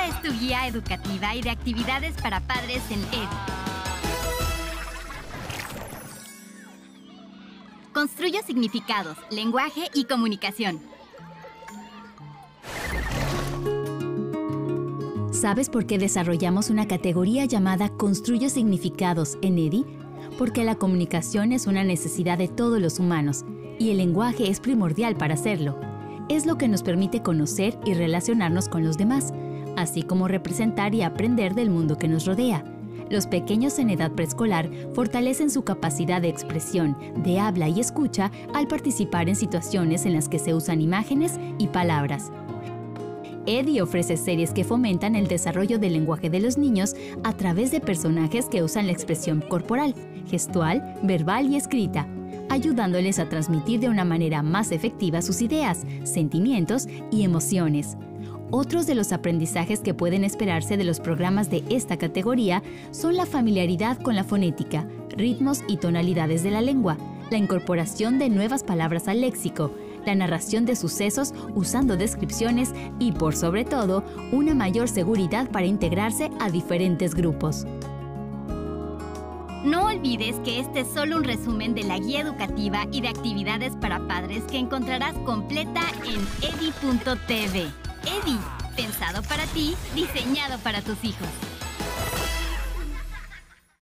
Esta es tu guía educativa y de actividades para padres en EDI. Construyo significados, lenguaje y comunicación. ¿Sabes por qué desarrollamos una categoría llamada Construyo significados en EDI? Porque la comunicación es una necesidad de todos los humanos y el lenguaje es primordial para hacerlo. Es lo que nos permite conocer y relacionarnos con los demás, así como representar y aprender del mundo que nos rodea. Los pequeños en edad preescolar fortalecen su capacidad de expresión, de habla y escucha al participar en situaciones en las que se usan imágenes y palabras. EDI ofrece series que fomentan el desarrollo del lenguaje de los niños a través de personajes que usan la expresión corporal, gestual, verbal y escrita, ayudándoles a transmitir de una manera más efectiva sus ideas, sentimientos y emociones. Otros de los aprendizajes que pueden esperarse de los programas de esta categoría son la familiaridad con la fonética, ritmos y tonalidades de la lengua, la incorporación de nuevas palabras al léxico, la narración de sucesos usando descripciones y, por sobre todo, una mayor seguridad para integrarse a diferentes grupos. No olvides que este es solo un resumen de la guía educativa y de actividades para padres que encontrarás completa en edi.tv. EDI, pensado para ti, diseñado para tus hijos.